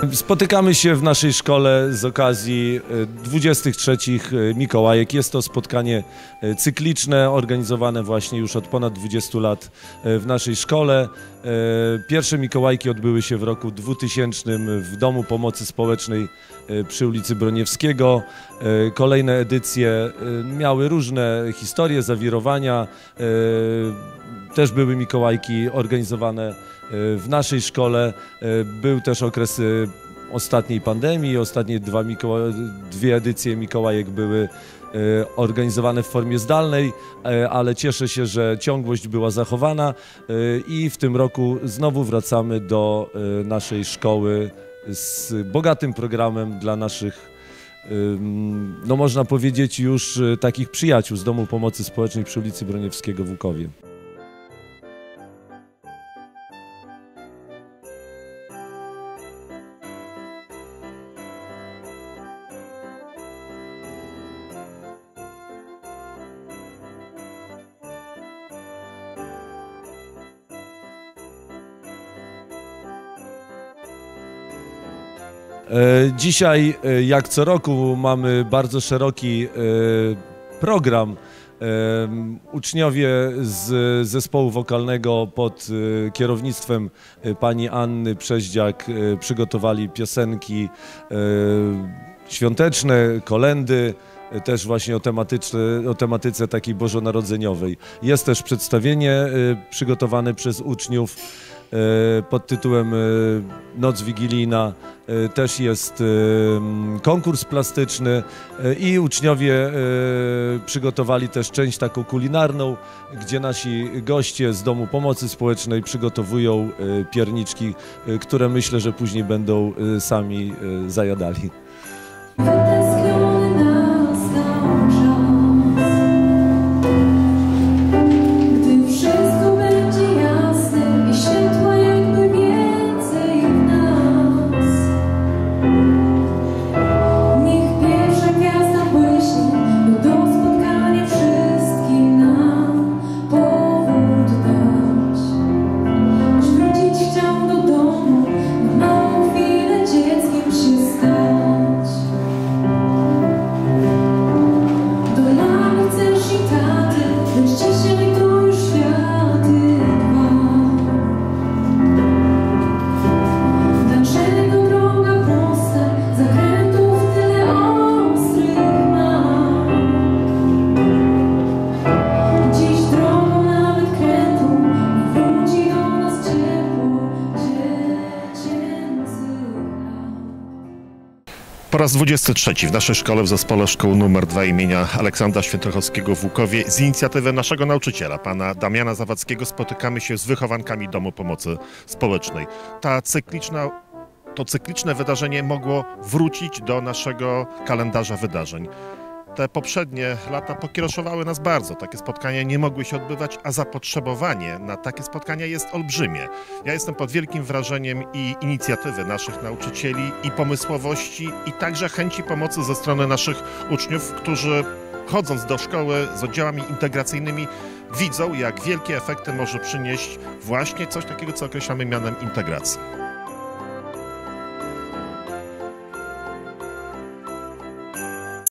Spotykamy się w naszej szkole z okazji 23 Mikołajek. Jest to spotkanie cykliczne, organizowane właśnie już od ponad 20 lat w naszej szkole. Pierwsze Mikołajki odbyły się w roku 2000 w Domu Pomocy Społecznej przy ulicy Broniewskiego. Kolejne edycje miały różne historie, zawirowania. Też były Mikołajki organizowane w naszej szkole. Był też okres ostatniej pandemii. Ostatnie dwie edycje Mikołajek były organizowane w formie zdalnej, ale cieszę się, że ciągłość była zachowana i w tym roku znowu wracamy do naszej szkoły z bogatym programem dla naszych, no można powiedzieć, już takich przyjaciół z Domu Pomocy Społecznej przy ulicy Broniewskiego w Łukowie. Dzisiaj, jak co roku, mamy bardzo szeroki program. Uczniowie z zespołu wokalnego pod kierownictwem pani Anny Przeździak przygotowali piosenki świąteczne, kolędy, też właśnie o tematyce takiej bożonarodzeniowej. Jest też przedstawienie przygotowane przez uczniów pod tytułem Noc Wigilijna, też jest konkurs plastyczny i uczniowie przygotowali też część taką kulinarną, gdzie nasi goście z Domu Pomocy Społecznej przygotowują pierniczki, które myślę, że później będą sami zajadali. Po raz 23 w naszej szkole w Zespole Szkół nr 2 imienia Aleksandra Świętochowskiego w Łukowie z inicjatywy naszego nauczyciela, pana Damiana Zawadzkiego, spotykamy się z wychowankami Domu Pomocy Społecznej. To cykliczne wydarzenie mogło wrócić do naszego kalendarza wydarzeń. Te poprzednie lata pokiereszowały nas bardzo. Takie spotkania nie mogły się odbywać, a zapotrzebowanie na takie spotkania jest olbrzymie. Ja jestem pod wielkim wrażeniem i inicjatywy naszych nauczycieli, i pomysłowości, i także chęci pomocy ze strony naszych uczniów, którzy chodząc do szkoły z oddziałami integracyjnymi widzą, jak wielkie efekty może przynieść właśnie coś takiego, co określamy mianem integracji.